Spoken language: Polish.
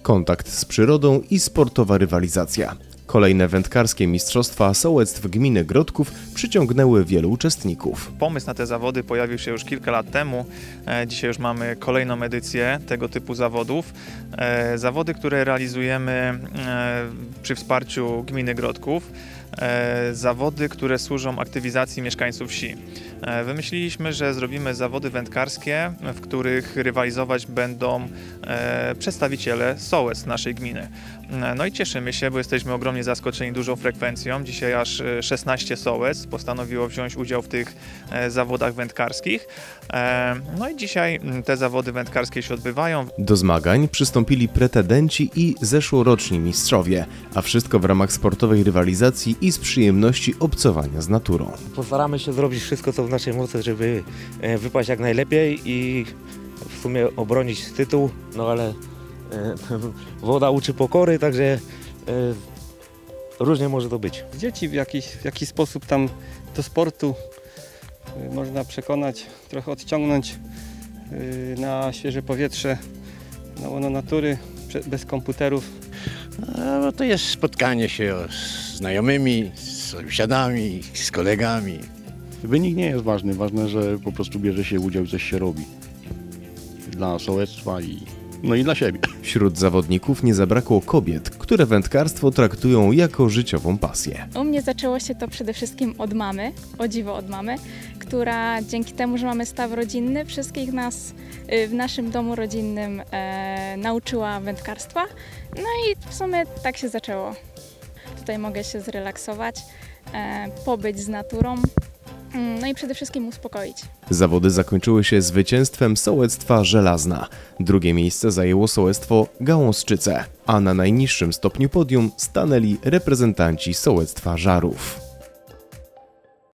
kontakt z przyrodą i sportowa rywalizacja. Kolejne wędkarskie mistrzostwa sołectw gminy Grodków przyciągnęły wielu uczestników. Pomysł na te zawody pojawił się już kilka lat temu. Dzisiaj już mamy kolejną edycję tego typu zawodów. Zawody, które realizujemy przy wsparciu gminy Grodków. Zawody, które służą aktywizacji mieszkańców wsi. Wymyśliliśmy, że zrobimy zawody wędkarskie, w których rywalizować będą przedstawiciele sołectw naszej gminy. No i cieszymy się, bo jesteśmy ogromnie zaskoczeni dużą frekwencją. Dzisiaj aż 16 sołectw postanowiło wziąć udział w tych zawodach wędkarskich. No i dzisiaj te zawody wędkarskie się odbywają. Do zmagań przystąpili pretendenci i zeszłoroczni mistrzowie, a wszystko w ramach sportowej rywalizacji i z przyjemności obcowania z naturą. Postaramy się zrobić wszystko, co w naszej mocy, żeby wypaść jak najlepiej i w sumie obronić tytuł, no ale woda uczy pokory, także różnie może to być. Dzieci w jakiś sposób tam do sportu można przekonać, trochę odciągnąć na świeże powietrze, na łono natury, bez komputerów. No to jest spotkanie się z znajomymi, z sąsiadami, z kolegami. Wynik nie jest ważny, ważne, że po prostu bierze się udział i coś się robi. Dla sołectwa i dla siebie. Wśród zawodników nie zabrakło kobiet, które wędkarstwo traktują jako życiową pasję. U mnie zaczęło się to przede wszystkim od mamy, o dziwo od mamy, która dzięki temu, że mamy staw rodzinny, wszystkich nas w naszym domu rodzinnym nauczyła wędkarstwa. No i w sumie tak się zaczęło. Tutaj mogę się zrelaksować, pobyć z naturą. No i przede wszystkim uspokoić. Zawody zakończyły się zwycięstwem sołectwa Żelazna. Drugie miejsce zajęło sołectwo Gałązczyce, a na najniższym stopniu podium stanęli reprezentanci sołectwa Żarów.